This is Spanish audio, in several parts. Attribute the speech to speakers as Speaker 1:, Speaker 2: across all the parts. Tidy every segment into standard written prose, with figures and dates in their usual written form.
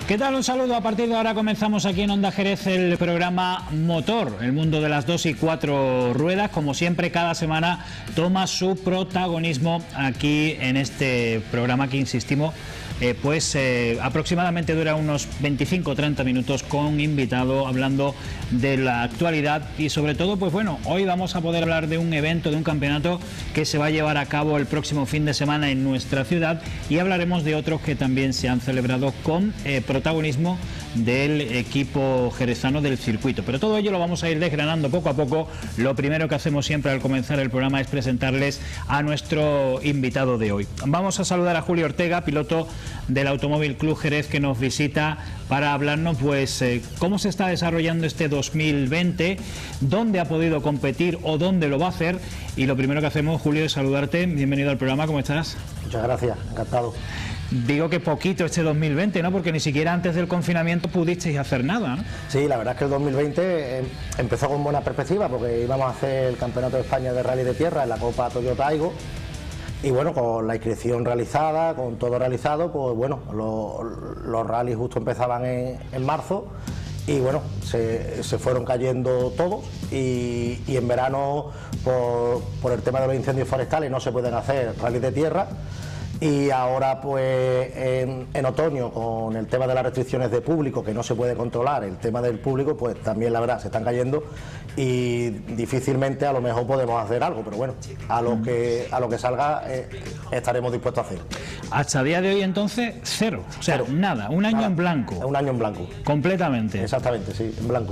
Speaker 1: ¿Qué tal? Un saludo. A partir de ahora comenzamos aquí en Onda Jerez el programa Motor, el mundo de las 2 y 4 ruedas. Como siempre, cada semana toma su protagonismo aquí en este programa que, insistimos, aproximadamente dura unos 25 o 30 minutos con invitado, hablando de la actualidad y sobre todo, pues bueno, hoy vamos a poder hablar de un evento, de un campeonato que se va a llevar a cabo el próximo fin de semana en nuestra ciudad, y hablaremos de otros que también se han celebrado con protagonismo del equipo jerezano del circuito. Pero todo ello lo vamos a ir desgranando poco a poco. Lo primero que hacemos siempre al comenzar el programa es presentarles a nuestro invitado de hoy. Vamos a saludar a Julio Ortega, piloto del Automóvil Club Jerez, que nos visita para hablarnos cómo se está desarrollando este 2020, dónde ha podido competir o dónde lo va a hacer. Y lo primero que hacemos, Julio, es saludarte. Bienvenido al programa, ¿cómo estás?
Speaker 2: Muchas gracias, encantado.
Speaker 1: Digo que poquito este 2020, ¿no? Porque ni siquiera antes del confinamiento pudisteis hacer nada, ¿no?
Speaker 2: Sí, la verdad es que el 2020 empezó con buena perspectiva, porque íbamos a hacer el Campeonato de España de Rally de Tierra en la Copa Toyota Aygo. Y bueno, con la inscripción realizada, con todo realizado, pues bueno, los rallies justo empezaban en marzo. Y bueno, se fueron cayendo todos, y en verano, por el tema de los incendios forestales, no se pueden hacer rallies de tierra. Y ahora pues en otoño, con el tema de las restricciones de público, que no se puede controlar el tema del público, pues también la verdad se están cayendo, y difícilmente a lo mejor podemos hacer algo, pero bueno, a lo que salga estaremos dispuestos a hacer.
Speaker 1: Hasta día de hoy entonces cero, o sea, cero. Nada, un año en blanco.
Speaker 2: Un año en blanco.
Speaker 1: Completamente.
Speaker 2: Exactamente, sí, en blanco.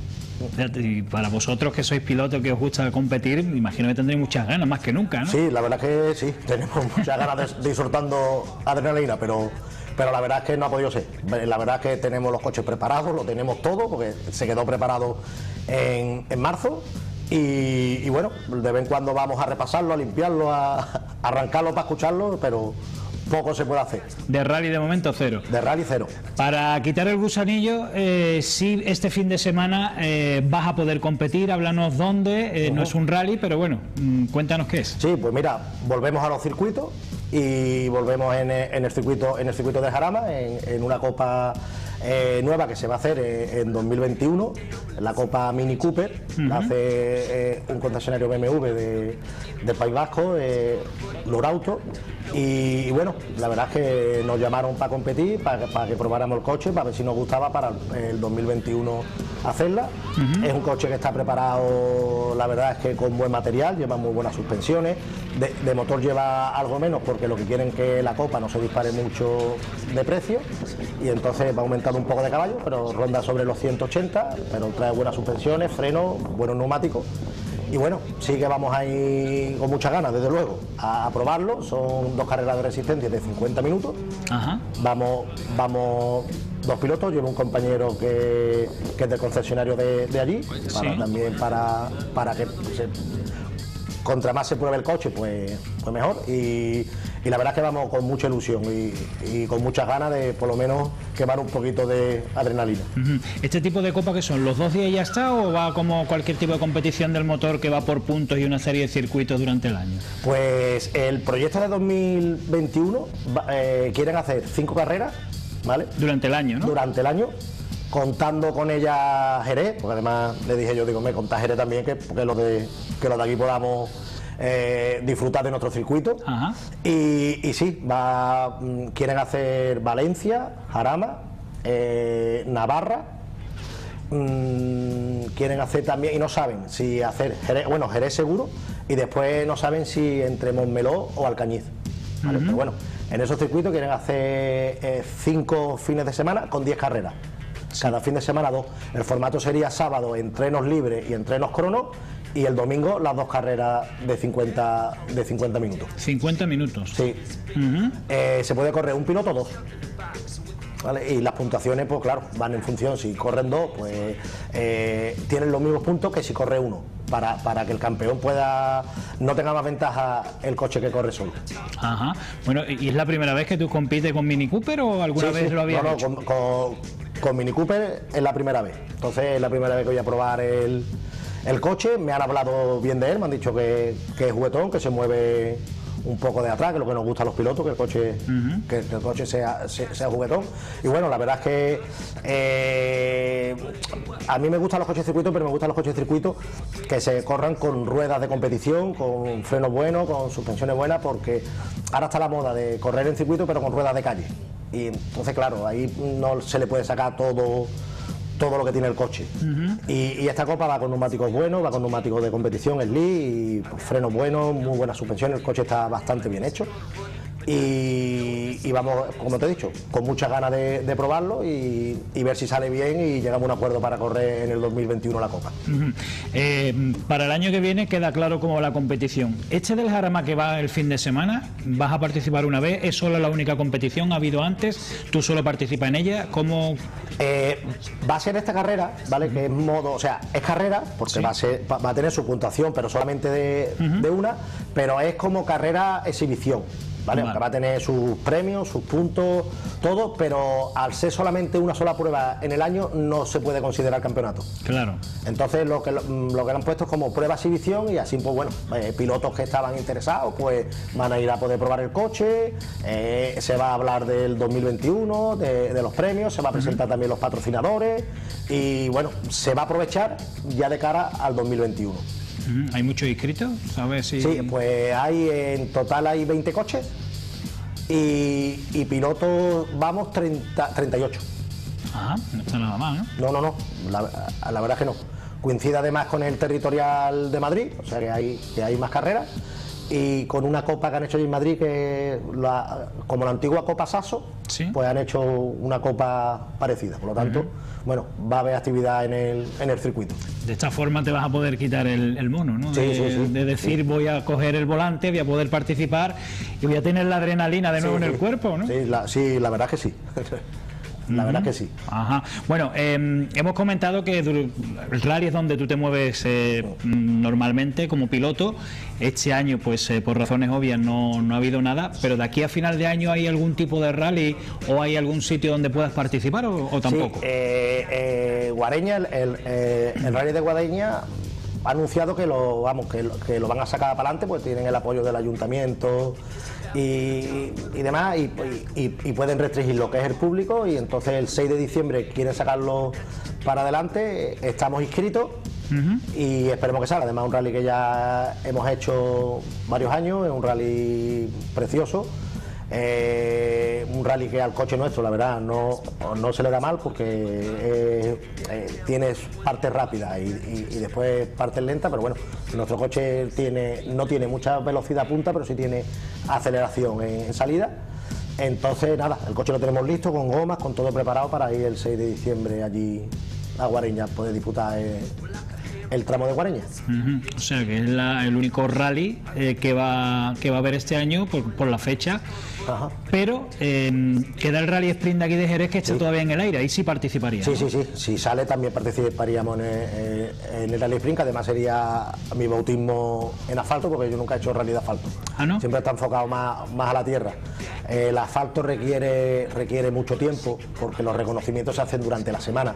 Speaker 1: Y para vosotros que sois pilotos, que os gusta competir, imagino que tendréis muchas ganas, más que nunca, ¿no?
Speaker 2: Sí, la verdad es que sí, tenemos muchas ganas de ir soltando adrenalina, pero la verdad es que no ha podido ser. La verdad es que tenemos los coches preparados, lo tenemos todo, porque se quedó preparado en marzo. Y bueno, de vez en cuando vamos a repasarlo, a limpiarlo, a arrancarlo para escucharlo, pero poco se puede hacer.
Speaker 1: De rally de momento cero.
Speaker 2: De rally cero.
Speaker 1: Para quitar el gusanillo, sí, este fin de semana vas a poder competir. Háblanos dónde. No es un rally, pero bueno, cuéntanos qué es.
Speaker 2: Sí, pues mira, volvemos a los circuitos, y volvemos en el circuito de Jarama, en una copa nueva que se va a hacer en 2021, la Copa Mini Cooper. La hace un concesionario BMW del País Vasco, Lorauto. Y bueno, la verdad es que nos llamaron para competir, para que probáramos el coche, para ver si nos gustaba para el 2021 hacerla. Es un coche que está preparado, la verdad es que con buen material, lleva muy buenas suspensiones. De motor lleva algo menos, porque lo que quieren es que la copa no se dispare mucho de precio, y entonces va aumentando un poco de caballo, pero ronda sobre los 180, pero trae buenas suspensiones, frenos, buenos neumáticos. Y bueno, sí que vamos a ir con muchas ganas, desde luego, a probarlo. Son 2 carreras de resistencia de 50 minutos.
Speaker 1: Ajá.
Speaker 2: Vamos 2 pilotos, llevo un compañero que es del concesionario de allí, también para que contra más se pruebe el coche, pues mejor. Y la verdad es que vamos con mucha ilusión y con muchas ganas de por lo menos quemar un poquito de adrenalina.
Speaker 1: ¿Este tipo de copa que son? ¿Los 2 días y ya está, o va como cualquier tipo de competición del motor que va por puntos y una serie de circuitos durante el año?
Speaker 2: Pues el proyecto de 2021 quieren hacer 5 carreras, ¿vale?
Speaker 1: Durante el año, ¿no?
Speaker 2: Durante el año, contando con ella Jerez, porque además le dije yo, me contá Jerez también, que los de aquí podamos disfrutar de nuestro circuito.
Speaker 1: Ajá.
Speaker 2: Y sí, quieren hacer Valencia, Jarama, Navarra, quieren hacer también, y no saben si hacer Jerez, bueno, Jerez seguro, y después no saben si entre Montmeló o Alcañiz, ¿vale? Pero bueno, en esos circuitos quieren hacer 5 fines de semana con 10 carreras. Cada fin de semana 2. El formato sería sábado entrenos libres y entrenos cronos, y el domingo las 2 carreras de 50 minutos. 50 minutos. Sí. Se puede correr un piloto o 2. ¿Vale? Y las puntuaciones, pues claro, van en función. Si corren 2, pues tienen los mismos puntos que si corre 1, para que el campeón no tenga más ventaja el coche que corre solo.
Speaker 1: Ajá. Bueno, ¿y es la primera vez que tú compites con Mini Cooper, o alguna vez lo habías hecho?
Speaker 2: No, con Mini Cooper es la primera vez. Entonces es la primera vez que voy a probar el coche. Me han hablado bien de él, me han dicho que es juguetón, que se mueve un poco de atrás, que es lo que nos gusta a los pilotos, que el coche, que el coche sea juguetón. Y bueno, la verdad es que a mí me gustan los coches de circuito, pero me gustan los coches de circuito que se corran con ruedas de competición, con frenos buenos, con suspensiones buenas, porque ahora está la moda de correr en circuito pero con ruedas de calle. Y entonces, claro, ahí no se le puede sacar todo lo que tiene el coche. Y esta Copa va con neumáticos buenos, va con neumáticos de competición, slick, y frenos buenos, muy buena suspensión, el coche está bastante bien hecho. Y vamos, como te he dicho, con muchas ganas de probarlo y ver si sale bien y llegamos a un acuerdo para correr en el 2021 la Copa.
Speaker 1: Para el año que viene queda claro cómo va la competición. Este del Jarama que va el fin de semana, ¿vas a participar una vez? ¿Es solo la única competición? ¿Ha habido antes? ¿Tú solo participas en ella? ¿Cómo...?
Speaker 2: Va a ser esta carrera, ¿vale? Que es modo, o sea, es carrera, porque va a tener su puntuación, pero solamente de una, pero es como carrera exhibición. ¿Vale? Aunque va a tener sus premios, sus puntos, todo, pero al ser solamente una sola prueba en el año no se puede considerar campeonato.
Speaker 1: Claro.
Speaker 2: Entonces lo que le han puesto es como prueba exhibición y así, pues bueno, pilotos que estaban interesados pues van a ir a poder probar el coche, se va a hablar del 2021, de los premios, se va a presentar también los patrocinadores y bueno, se va a aprovechar ya de cara al 2021.
Speaker 1: ¿Hay muchos inscritos? ¿Sabes si...?
Speaker 2: Sí, pues en total hay 20 coches y pilotos vamos 38.
Speaker 1: Ajá, no está nada mal, ¿no?
Speaker 2: No, la verdad es que no. Coincide además con el territorial de Madrid, o sea que hay más carreras, y con una copa que han hecho allí en Madrid, que como la antigua Copa Sasso,
Speaker 1: ¿sí? Pues
Speaker 2: han hecho una copa parecida, por lo tanto, bueno, va a haber actividad en el circuito.
Speaker 1: De esta forma te vas a poder quitar el mono, ¿no? De decir, voy a coger el volante, voy a poder participar y voy a tener la adrenalina de nuevo en el cuerpo, ¿no?
Speaker 2: Sí, la verdad es que sí. La verdad que sí.
Speaker 1: Ajá. Bueno, hemos comentado que el rally es donde tú te mueves normalmente como piloto. Este año, pues por razones obvias no ha habido nada, pero de aquí a final de año ¿hay algún tipo de rally o hay algún sitio donde puedas participar o tampoco?
Speaker 2: Sí, Guareña, el rally de Guareña ha anunciado que lo van a sacar para adelante, pues tienen el apoyo del ayuntamiento y demás, y pueden restringir lo que es el público, y entonces el 6 de diciembre quieren sacarlo para adelante. Estamos inscritos y esperemos que salga. Además, un rally que ya hemos hecho varios años, es un rally precioso. Un rally que al coche nuestro, la verdad, no se le da mal, porque tienes partes rápidas y después partes lentas, pero bueno, nuestro coche no tiene mucha velocidad punta, pero sí tiene aceleración en salida. Entonces, nada, el coche lo tenemos listo, con gomas, con todo preparado para ir el 6 de diciembre allí a Guareña, poder disputar el tramo de Guareña.
Speaker 1: O sea que es el único rally que va a haber este año por la fecha.
Speaker 2: Ajá.
Speaker 1: Pero queda el rally sprint de aquí de Jerez, que está todavía en el aire, ahí sí participaría, ¿no?
Speaker 2: Sí, si sale también participaríamos en el rally sprint, que además sería mi bautismo en asfalto, porque yo nunca he hecho rally de asfalto.
Speaker 1: ¿Ah, no?
Speaker 2: Siempre está enfocado más a la tierra. El asfalto requiere mucho tiempo, porque los reconocimientos se hacen durante la semana.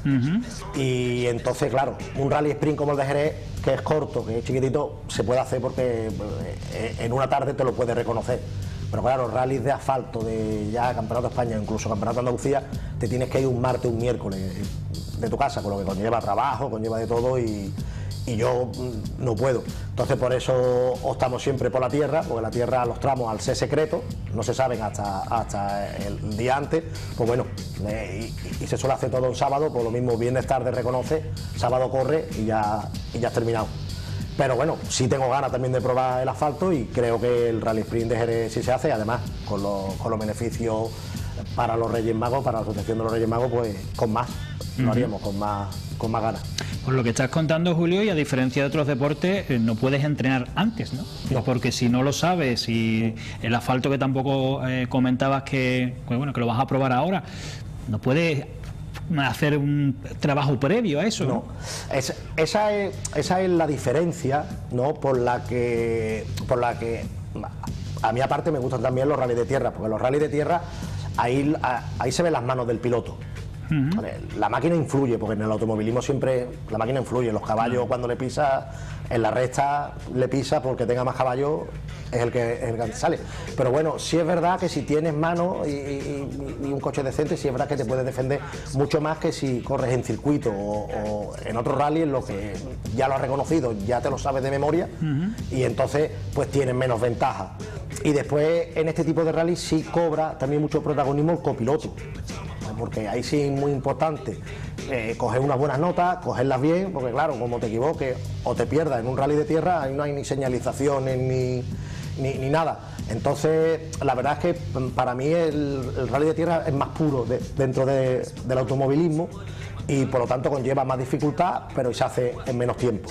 Speaker 2: Y entonces, claro, un rally sprint como el de Jerez, que es corto, que es chiquitito, se puede hacer porque en una tarde te lo puedes reconocer. Pero claro, rallies de asfalto, de ya Campeonato de España, incluso Campeonato de Andalucía, te tienes que ir un martes, un miércoles de tu casa, con lo que conlleva trabajo, conlleva de todo, y yo no puedo. Entonces por eso optamos siempre por la tierra, porque la tierra, los tramos, al ser secreto, no se saben hasta el día antes, pues bueno, y se suele hacer todo un sábado, por lo mismo viernes tarde reconoce, sábado corre y ya has terminado. Pero bueno, sí tengo ganas también de probar el asfalto, y creo que el Rally Sprint de Jerez sí se hace, además con los beneficios para los Reyes Magos, para la Asociación de los Reyes Magos, pues con más, lo haríamos con más ganas.
Speaker 1: Por lo que estás contando, Julio, y a diferencia de otros deportes, no puedes entrenar antes, ¿no?
Speaker 2: No.
Speaker 1: Porque si no lo sabes, y el asfalto que tampoco comentabas que lo vas a probar ahora, no puedes hacer un trabajo previo a eso, ¿no?
Speaker 2: Esa es la diferencia, ¿no? por la que a mí aparte me gustan también los rallies de tierra, porque los rallies de tierra ahí se ven las manos del piloto. ¿vale? La máquina influye, porque en el automovilismo siempre la máquina influye. Los caballos, cuando le pisas en la recta, le pisas porque tenga más caballos, es el que sale. Pero bueno, sí es verdad que si tienes mano y un coche decente, sí es verdad que te puedes defender mucho más que si corres en circuito o en otro rally, en lo que ya lo has reconocido, ya te lo sabes de memoria, y entonces pues tienes menos ventaja. Y después en este tipo de rally sí cobra también mucho protagonismo el copiloto, porque ahí sí es muy importante coger unas buenas notas, cogerlas bien, porque claro, como te equivoques o te pierdas en un rally de tierra, ahí no hay ni señalizaciones ni nada. Entonces la verdad es que para mí el rally de tierra es más puro dentro del automovilismo, y por lo tanto conlleva más dificultad, pero se hace en menos tiempo.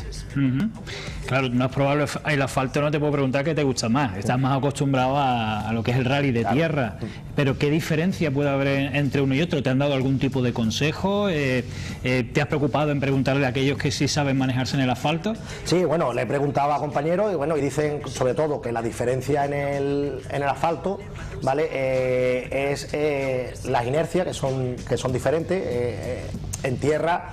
Speaker 1: Claro, no has probado el asfalto, no te puedo preguntar qué te gusta más. Estás más acostumbrado a lo que es el rally de tierra. Pero ¿qué diferencia puede haber entre uno y otro? ¿Te han dado algún tipo de consejo? ¿Te has preocupado en preguntarle a aquellos que sí saben manejarse en el asfalto?
Speaker 2: Sí, bueno, le he preguntado a compañeros y dicen sobre todo que la diferencia en el asfalto, ¿vale? Es las inercias que son diferentes. En tierra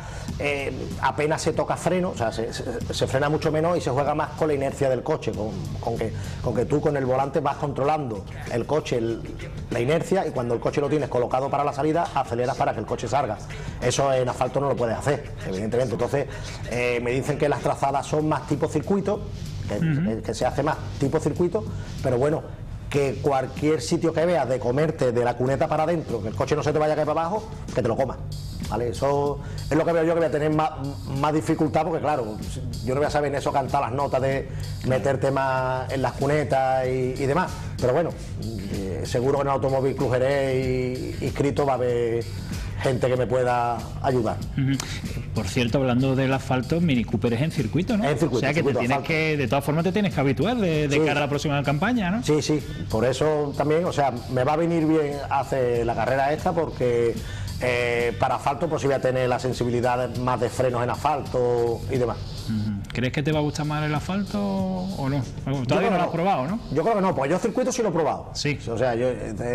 Speaker 2: apenas se toca freno, o sea, se frena mucho menos y se juega más con la inercia del coche, con que tú con el volante vas controlando el coche, la inercia, y cuando el coche lo tienes colocado para la salida, aceleras para que el coche salga. Eso en asfalto no lo puedes hacer, evidentemente. Entonces me dicen que las trazadas son más tipo circuito, que se hace más tipo circuito, pero bueno, que cualquier sitio que veas de comerte de la cuneta para adentro, que el coche no se te vaya a caer para abajo, que te lo comas. ¿Vale? Eso es lo que veo yo, que voy a tener más dificultad, porque claro, yo no voy a saber en eso cantar las notas de meterte más en las cunetas y demás, pero bueno, seguro que en el Automóvil Club Jerez inscrito va a haber gente que me pueda ayudar.
Speaker 1: Por cierto, hablando del asfalto, Mini Cooper es en circuito, ¿no?
Speaker 2: En circuito,
Speaker 1: o sea que de todas formas te tienes que habituar de cara a la próxima campaña, ¿no?
Speaker 2: Sí, sí, por eso también, o sea, me va a venir bien hacer la carrera esta, porque para asfalto pues voy a tener la sensibilidad más de frenos en asfalto y demás.
Speaker 1: ¿Crees que te va a gustar más el asfalto o no? Todavía no lo has probado, ¿no?
Speaker 2: Yo creo que no, pues yo circuito sí lo he probado.
Speaker 1: Sí.
Speaker 2: O sea, yo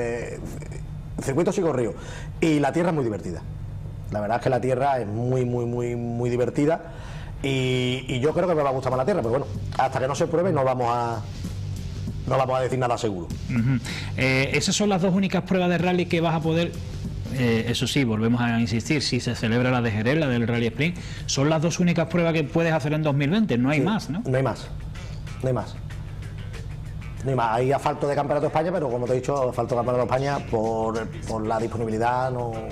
Speaker 2: circuito sí corrido. Y la tierra es muy divertida. La verdad es que la tierra es muy divertida. Y yo creo que me va a gustar más la tierra, pero bueno, hasta que no se pruebe no vamos a decir nada seguro.
Speaker 1: Esas son las dos únicas pruebas de rally que vas a poder. Eso sí, volvemos a insistir, si se celebra la de Jerez, la del Rally Sprint, son las dos únicas pruebas que puedes hacer en 2020, no hay más, ¿no?
Speaker 2: No hay más. Hay asfalto de Campeonato de España, pero como te he dicho, asfalto de Campeonato de España por la disponibilidad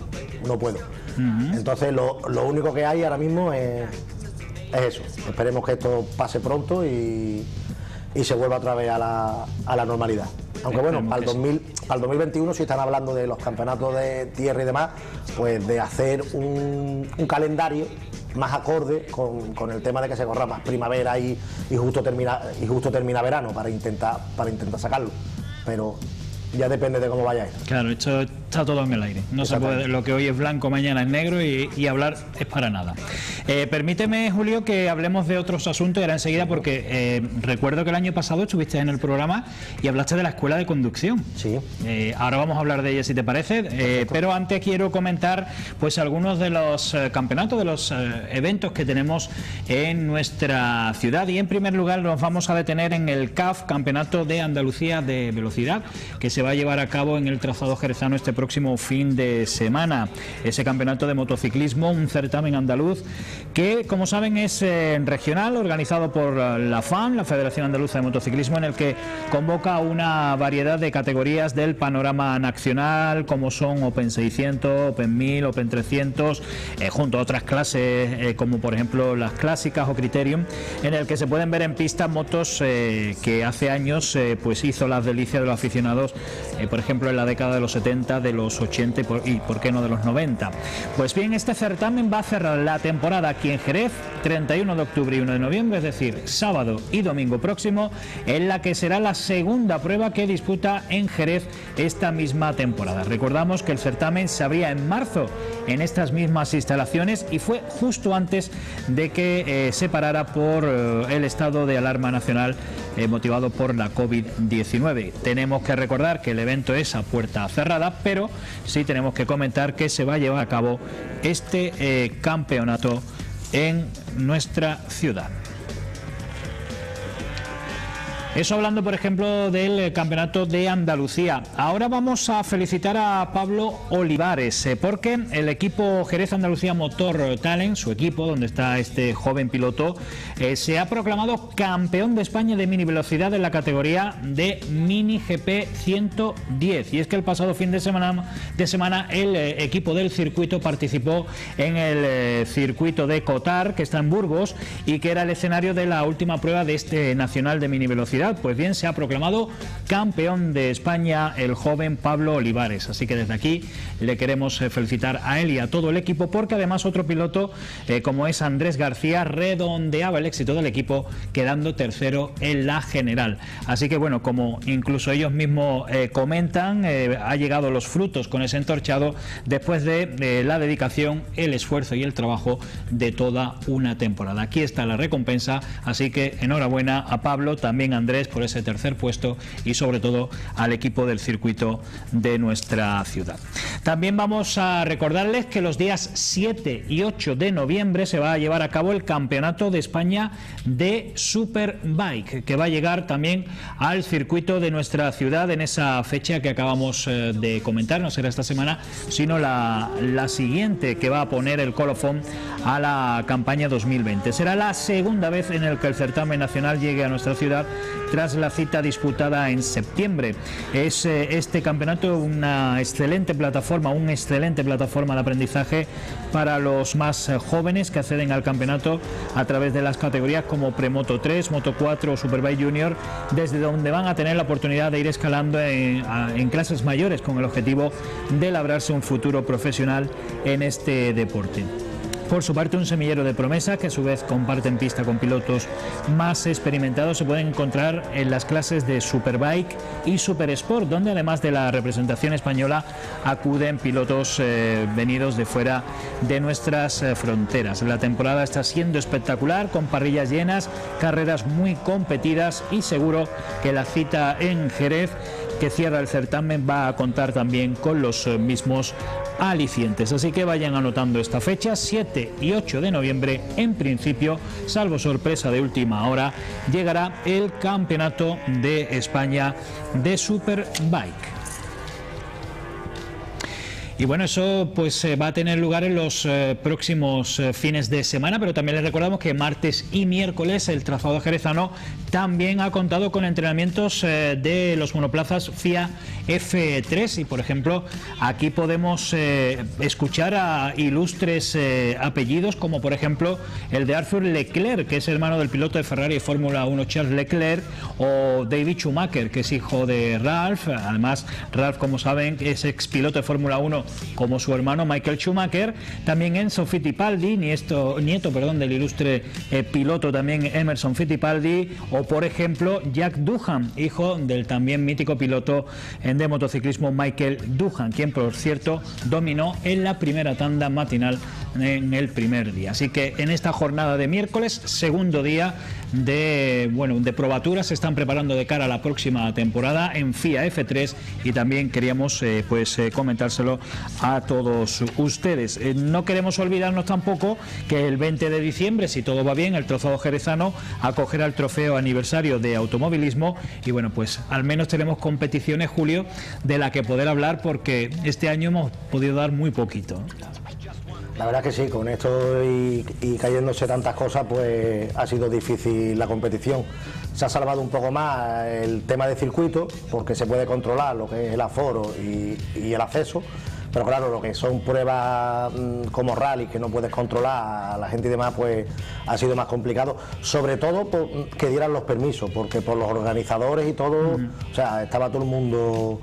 Speaker 2: no puedo. Entonces lo único que hay ahora mismo es eso. Esperemos que esto pase pronto y se vuelva otra vez a la normalidad. Aunque bueno, para el 2021, si están hablando de los campeonatos de tierra y demás, pues de hacer un calendario más acorde con el tema de que se corra más primavera y justo termina verano para intentar sacarlo. Pero ya depende de cómo vaya esto.
Speaker 1: Claro, esto está todo en el aire. No se puede, lo que hoy es blanco, mañana es negro y hablar es para nada. Permíteme, Julio, que hablemos de otros asuntos y ahora enseguida, porque recuerdo que el año pasado estuviste en el programa y hablaste de la escuela de conducción.
Speaker 2: Sí.
Speaker 1: Ahora vamos a hablar de ella, si te parece, pero antes quiero comentar pues algunos de los campeonatos, de los eventos que tenemos en nuestra ciudad, y en primer lugar nos vamos a detener en el CAF, Campeonato de Andalucía de Velocidad, que se va a llevar a cabo en el trazado jerezano este próximo fin de semana. Ese campeonato de motociclismo, un certamen andaluz que, como saben, es regional, organizado por la FAN, la Federación Andaluza de Motociclismo, en el que convoca una variedad de categorías del panorama nacional, como son Open 600, Open 1000, Open 300, junto a otras clases como por ejemplo las clásicas o Criterium, en el que se pueden ver en pista motos que hace años pues hizo las delicias de los aficionados, por ejemplo en la década de los 70, de los 80 y por qué no de los 90. Pues bien, este certamen va a cerrar la temporada aquí en Jerez, 31 de octubre y 1 de noviembre, es decir, sábado y domingo próximo, en la que será la segunda prueba que disputa en Jerez esta misma temporada. Recordamos que el certamen se abría en marzo en estas mismas instalaciones y fue justo antes de que se parara por el estado de alarma nacional motivado por la COVID-19. Tenemos que recordar que el evento es a puerta cerrada, pero sí tenemos que comentar que se va a llevar a cabo este campeonato en nuestra ciudad. Eso hablando, por ejemplo, del Campeonato de Andalucía. Ahora vamos a felicitar a Pablo Olivares, porque el equipo Jerez Andalucía Motor Talent, su equipo, donde está este joven piloto, se ha proclamado campeón de España de mini velocidad en la categoría de Mini GP 110. Y es que el pasado fin de semana el equipo del circuito participó en el circuito de Cotar, que está en Burgos, y que era el escenario de la última prueba de este nacional de mini velocidad. Pues bien, se ha proclamado campeón de España el joven Pablo Olivares, así que desde aquí le queremos felicitar a él y a todo el equipo, porque además otro piloto como es Andrés García redondeaba el éxito del equipo quedando tercero en la general. Así que bueno, como incluso ellos mismos comentan, ha llegado los frutos con ese entorchado después de la dedicación, el esfuerzo y el trabajo de toda una temporada. Aquí está la recompensa, así que enhorabuena a Pablo, también a Andrés por ese tercer puesto y sobre todo al equipo del circuito de nuestra ciudad. También vamos a recordarles que los días 7 y 8 de noviembre se va a llevar a cabo el Campeonato de España de Superbike, que va a llegar también al circuito de nuestra ciudad en esa fecha que acabamos de comentar. No será esta semana, sino la siguiente, que va a poner el colofón a la campaña 2020. Será la segunda vez en el que el certamen nacional llegue a nuestra ciudad tras la cita disputada en septiembre. Es este campeonato una excelente plataforma de aprendizaje para los más jóvenes que acceden al campeonato a través de las categorías como Premoto 3, Moto 4 o Superbike Junior, desde donde van a tener la oportunidad de ir escalando en clases mayores con el objetivo de labrarse un futuro profesional en este deporte. Por su parte, un semillero de promesas que a su vez comparten pista con pilotos más experimentados se pueden encontrar en las clases de Superbike y Super Sport, donde además de la representación española acuden pilotos venidos de fuera de nuestras fronteras. La temporada está siendo espectacular, con parrillas llenas, carreras muy competidas, y seguro que la cita en Jerez, que cierra el certamen, va a contar también con los mismos alicientes. Así que vayan anotando esta fecha, 7 y 8 de noviembre, en principio, salvo sorpresa de última hora, llegará el Campeonato de España de Superbike. Y bueno, eso pues va a tener lugar en los próximos fines de semana, pero también les recordamos que martes y miércoles el trazado jerezano también ha contado con entrenamientos de los monoplazas FIA F3, y por ejemplo aquí podemos escuchar a ilustres apellidos como por ejemplo el de Arthur Leclerc, que es hermano del piloto de Ferrari de Fórmula 1 Charles Leclerc, o David Schumacher, que es hijo de Ralf. Además, Ralf, como saben, es expiloto de Fórmula 1 como su hermano Michael Schumacher. También Enzo Fittipaldi, nieto del ilustre piloto también Emerson Fittipaldi, o por ejemplo Jack Doohan, hijo del también mítico piloto de motociclismo Michael Doohan, quien por cierto dominó en la primera tanda matinal en el primer día. Así que en esta jornada de miércoles, segundo día de probaturas, se están preparando de cara a la próxima temporada en FIA F3, y también queríamos comentárselo a todos ustedes. No queremos olvidarnos tampoco que el 20 de diciembre, si todo va bien, el trazado jerezano acogerá el trofeo aniversario de automovilismo, y bueno, pues al menos tenemos competiciones, Julio, de la que poder hablar, porque este año hemos podido dar muy poquito.
Speaker 2: La verdad que sí, con esto y cayéndose tantas cosas, pues ha sido difícil la competición. Se ha salvado un poco más el tema de circuito, porque se puede controlar lo que es el aforo y el acceso, pero claro, lo que son pruebas como rally, que no puedes controlar a la gente y demás, pues ha sido más complicado, sobre todo que dieran los permisos, porque por los organizadores y todo, o sea, estaba todo el mundo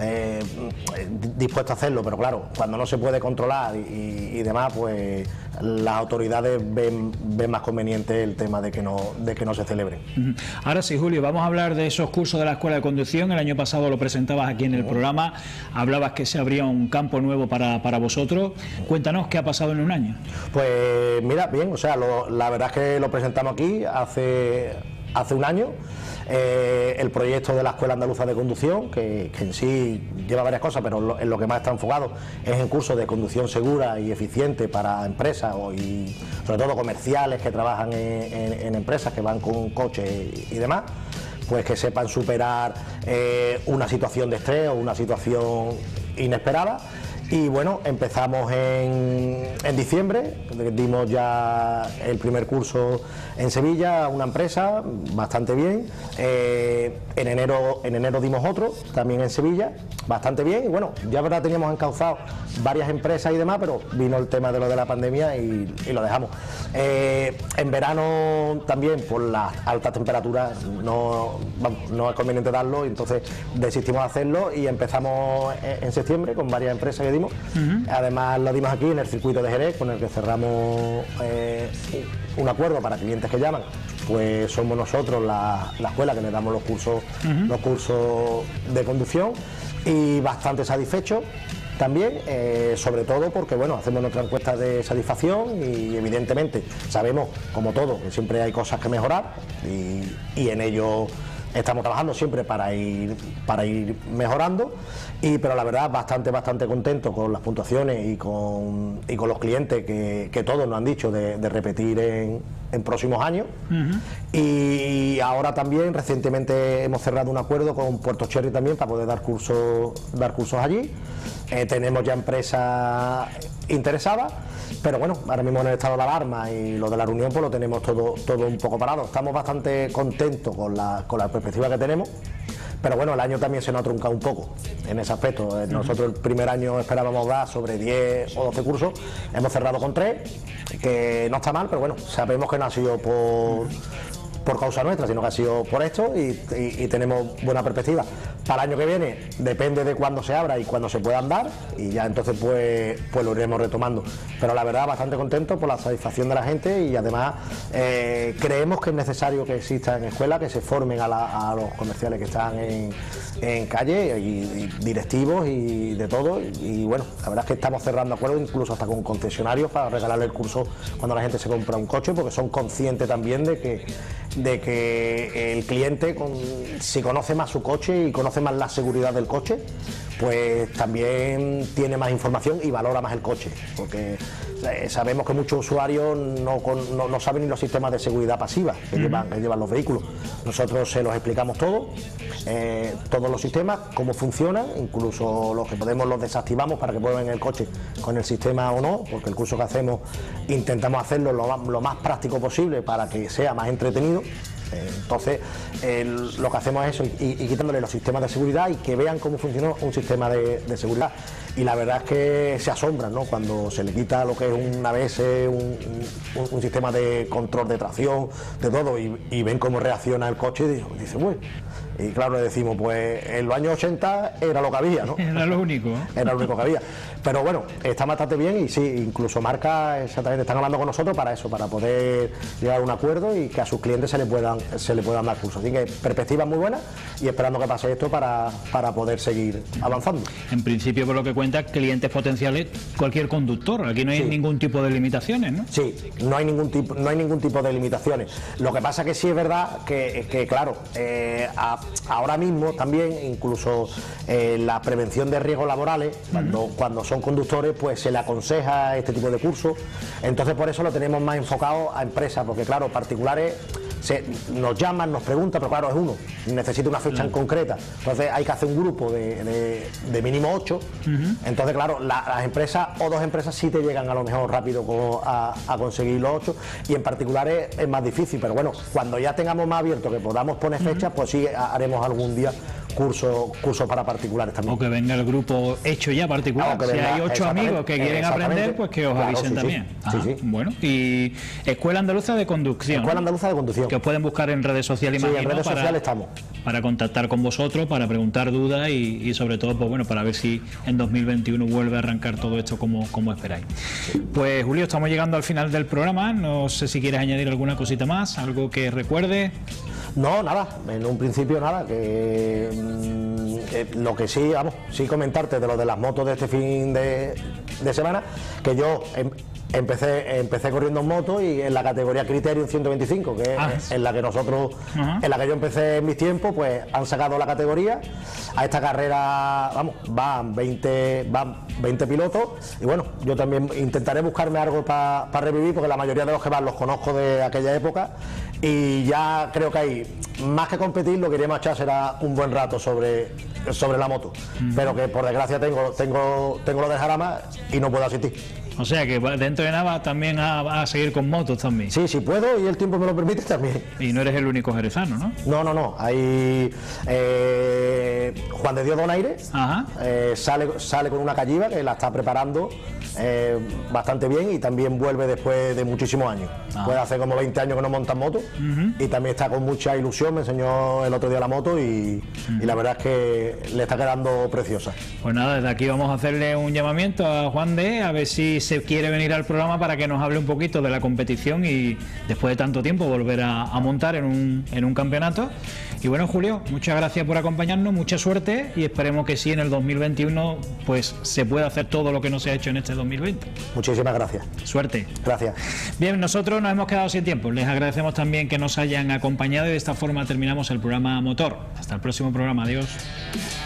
Speaker 2: dispuesto a hacerlo, pero claro, cuando no se puede controlar y demás, pues las autoridades ven más conveniente el tema de que no se celebren.
Speaker 1: Ahora sí, Julio, vamos a hablar de esos cursos de la Escuela de Conducción. El año pasado lo presentabas aquí en el programa, hablabas que se abría un campo nuevo para vosotros. Cuéntanos qué ha pasado en un año.
Speaker 2: Pues mira, bien, o sea, la verdad es que lo presentamos aquí hace un año. el proyecto de la Escuela Andaluza de Conducción, que en sí lleva varias cosas, pero en lo que más está enfocado es en cursos de conducción segura y eficiente para empresas y sobre todo comerciales que trabajan en empresas que van con coches y demás, pues que sepan superar una situación de estrés o una situación inesperada. Y bueno, empezamos en diciembre, dimos ya el primer curso en Sevilla, una empresa, bastante bien. En enero dimos otro, también en Sevilla, bastante bien. Y bueno, ya verdad teníamos encauzado varias empresas y demás, pero vino el tema de lo de la pandemia y lo dejamos. En verano también, por las altas temperaturas, no es conveniente darlo, y entonces desistimos de hacerlo y empezamos en septiembre con varias empresas que dimos. Además lo dimos aquí en el circuito de Jerez, con el que cerramos un acuerdo para clientes que llaman. Pues somos nosotros la escuela que les damos los cursos de conducción, y bastante satisfechos también, sobre todo porque bueno, hacemos nuestra encuesta de satisfacción y evidentemente sabemos, como todo, que siempre hay cosas que mejorar, y en ello estamos trabajando siempre para ir mejorando, pero la verdad bastante contento con las puntuaciones y con los clientes que todos nos han dicho de repetir en próximos años. Y ahora también recientemente hemos cerrado un acuerdo con Puerto Cherry también para poder dar cursos allí. Tenemos ya empresas interesadas, pero bueno, ahora mismo en el estado de alarma y lo de la reunión pues lo tenemos todo un poco parado. Estamos bastante contentos con la perspectiva que tenemos, pero bueno, el año también se nos ha truncado un poco en ese aspecto. Nosotros el primer año esperábamos dar sobre 10 o 12 cursos, hemos cerrado con 3, que no está mal, pero bueno, sabemos que no ha sido por causa nuestra, sino que ha sido por esto, y tenemos buena perspectiva. Para el año que viene depende de cuándo se abra y cuándo se puedan dar, y ya entonces pues lo iremos retomando. Pero la verdad bastante contento por la satisfacción de la gente, y además creemos que es necesario que existan escuelas que se formen a los comerciales que están en calle, y directivos y de todo, y bueno, la verdad es que estamos cerrando acuerdos incluso hasta con concesionarios para regalarle el curso cuando la gente se compra un coche, porque son conscientes también de que el cliente, si conoce más su coche y conoce más la seguridad del coche, pues también tiene más información y valora más el coche, porque sabemos que muchos usuarios no saben ni los sistemas de seguridad pasiva que llevan los vehículos. Nosotros se los explicamos todos los sistemas, cómo funcionan, incluso los que podemos los desactivamos para que prueben el coche con el sistema o no, porque el curso que hacemos intentamos hacerlo lo más práctico posible para que sea más entretenido. Entonces lo que hacemos es eso, y quitándole los sistemas de seguridad y que vean cómo funciona un sistema de seguridad. Y la verdad es que se asombran, ¿no?, cuando se le quita lo que es un ABS, un sistema de control de tracción, de todo, y ven cómo reacciona el coche, y dicen, uy. Y claro, le decimos, pues en los años 80 era lo que había, ¿no?
Speaker 1: Era lo único.
Speaker 2: Era lo único que había. Pero bueno, está bastante bien, y sí, incluso marcas exactamente están hablando con nosotros para eso, para poder llegar a un acuerdo y que a sus clientes se le puedan dar cursos. Así que perspectivas muy buenas, y esperando que pase esto para poder seguir avanzando.
Speaker 1: En principio, por lo que cuenta, clientes potenciales, cualquier conductor. Aquí no hay ningún tipo de limitaciones, ¿no?
Speaker 2: Sí, no hay ningún tipo de limitaciones. Lo que pasa que sí es verdad que claro, ahora mismo también incluso la prevención de riesgos laborales, cuando son conductores, pues se le aconseja este tipo de cursos. Entonces por eso lo tenemos más enfocado a empresas, porque claro, particulares nos llaman, nos preguntan, pero claro, es uno, necesita una fecha en concreta, entonces hay que hacer un grupo de mínimo 8. Entonces claro, las empresas o dos empresas sí te llegan a lo mejor rápido a conseguir los 8, y en particulares es más difícil, pero bueno, cuando ya tengamos más abierto que podamos poner fechas, pues sí haremos algún día cursos para particulares también.
Speaker 1: O que venga el grupo hecho ya particular. Si hay 8 amigos que quieren aprender, pues que os avisen también.
Speaker 2: Sí.
Speaker 1: Bueno, y Escuela Andaluza de Conducción.
Speaker 2: Escuela Andaluza de Conducción.
Speaker 1: Que os pueden buscar en redes sociales,
Speaker 2: imagino. Sí, en redes sociales estamos.
Speaker 1: Para contactar con vosotros, para preguntar dudas y sobre todo, pues bueno, para ver si en 2021 vuelve a arrancar todo esto como esperáis. Pues Julio, estamos llegando al final del programa. No sé si quieres añadir alguna cosita más, algo que recuerde.
Speaker 2: No, nada, en un principio nada, que lo que sí comentarte de lo de las motos de este fin de semana, que yo empecé corriendo en moto y en la categoría Criterium 125, que es en la que nosotros, en la que yo empecé en mis tiempos, pues han sacado la categoría. A esta carrera, vamos, van 20 pilotos y bueno, yo también intentaré buscarme algo para revivir, porque la mayoría de los que van los conozco de aquella época y ya creo que ahí, más que competir, lo que queríamos echar será un buen rato sobre la moto, pero que por desgracia tengo lo de Jarama y no puedo asistir.
Speaker 1: O sea que dentro de nada también a seguir con motos también.
Speaker 2: Sí, sí puedo y el tiempo me lo permite también.
Speaker 1: Y no eres el único jerezano, ¿no?
Speaker 2: No. Hay Juan de Dios Donaire, sale con una Calliva que la está preparando bastante bien y también vuelve después de muchísimos años. Puede hacer como 20 años que no monta moto y también está con mucha ilusión. Me enseñó el otro día la moto y la verdad es que le está quedando preciosa.
Speaker 1: Pues nada, desde aquí vamos a hacerle un llamamiento a Juan de, a ver si se quiere venir al programa para que nos hable un poquito de la competición y después de tanto tiempo volver a montar en un campeonato. Y bueno, Julio, muchas gracias por acompañarnos, mucha suerte y esperemos que sí en el 2021 pues se pueda hacer todo lo que no se ha hecho en este 2020.
Speaker 2: Muchísimas gracias.
Speaker 1: Suerte.
Speaker 2: Gracias.
Speaker 1: Bien, nosotros nos hemos quedado sin tiempo. Les agradecemos también que nos hayan acompañado y de esta forma terminamos el programa Motor. Hasta el próximo programa. Adiós.